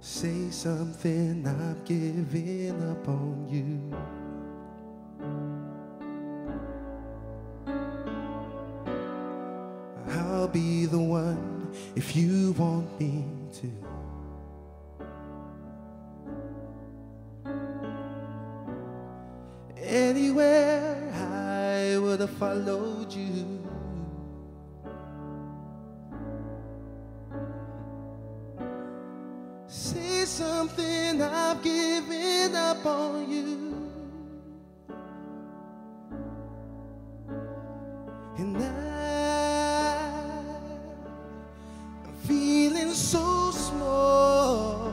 Say something, I'm giving up on you. I'll be the one if you want me to. Anywhere I would have followed you. Say something, I've given up on you. And I'm feeling so small.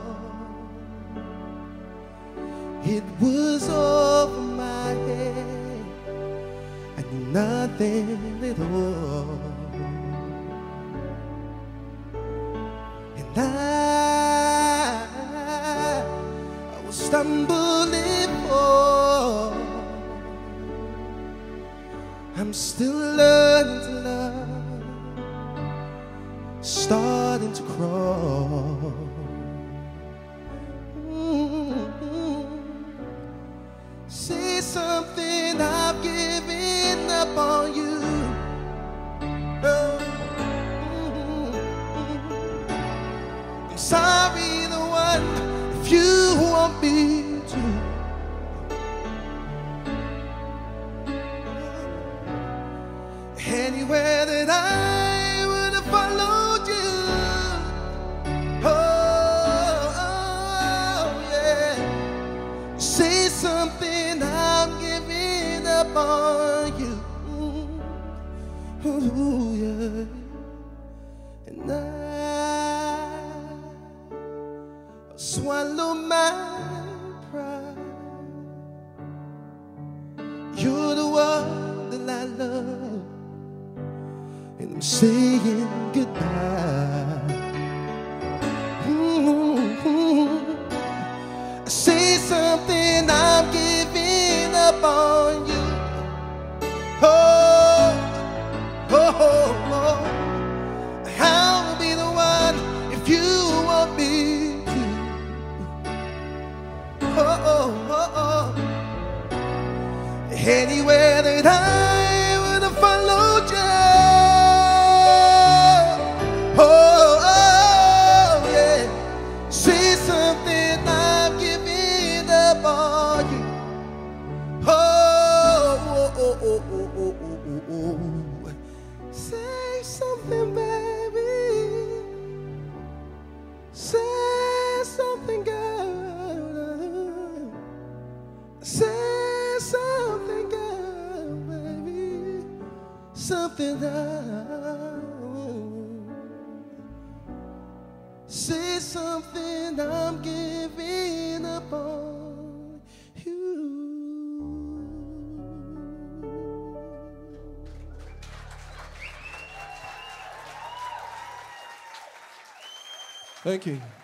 It was over my head. I knew nothing at all. And I was stumbling for. I'm still learning to love, starting to crawl. Say something, I've given up on you. I'm sorry, the one, if you want me to. Anywhere that I would have followed you. Oh, yeah. Say something, I'm giving up on you. Ooh, yeah. And I'll swallow my pride. You're the one that I love, and I'm saying goodbye. Say something, I'm giving up on you. Oh, oh, oh, oh. I'll be the one if you want me to. Oh, oh, oh, oh. Anywhere that I would have followed you. Oh, oh, yeah. Say something, I'm giving up on you. Oh, oh, oh, oh, oh, oh, oh, oh. Say something, baby. Say something, girl. Say something, girl, baby. Something that. Say something, I'm giving up on you. Thank you.